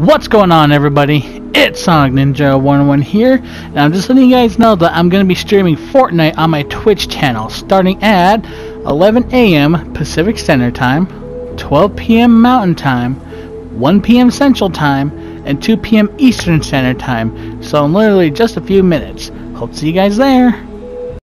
What's going on, everybody? It's Sonic Ninja 101 here, and I'm just letting you guys know that I'm going to be streaming FortNite on my Twitch channel starting at 11 a.m. Pacific Standard Time, 12 p.m. Mountain Time, 1 p.m. Central Time, and 2 p.m. Eastern Standard Time. So in literally just a few minutes. Hope to see you guys there.